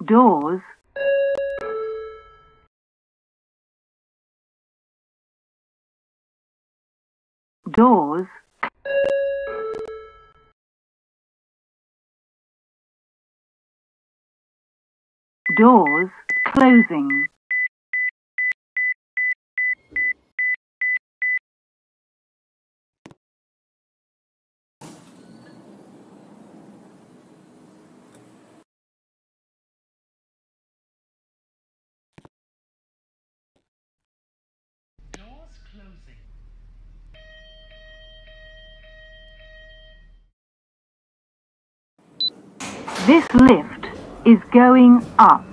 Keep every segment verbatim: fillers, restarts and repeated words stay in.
Doors. Doors. Doors closing. Doors closing. This lift is going up.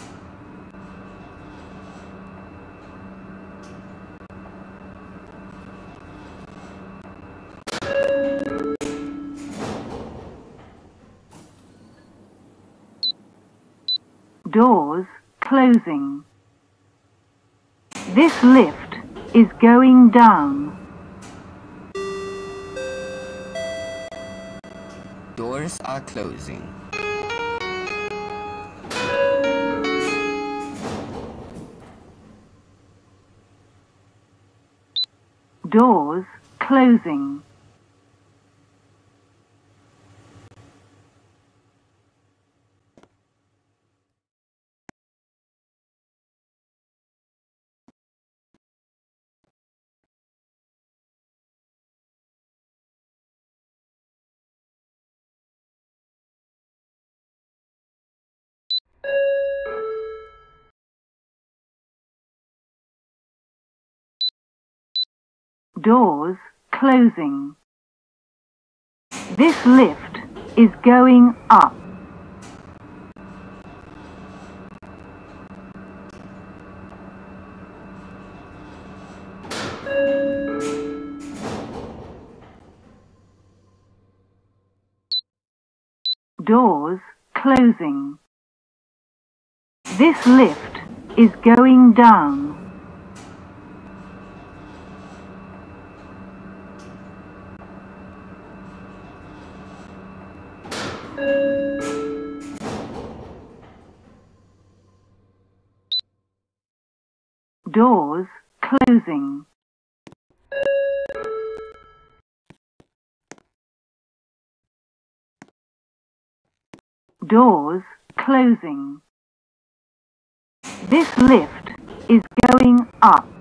Doors closing. This lift is going down. Doors are closing. Doors closing. Doors closing. This lift is going up. Doors closing. This lift is going down. Doors closing. Doors closing. This lift is going up.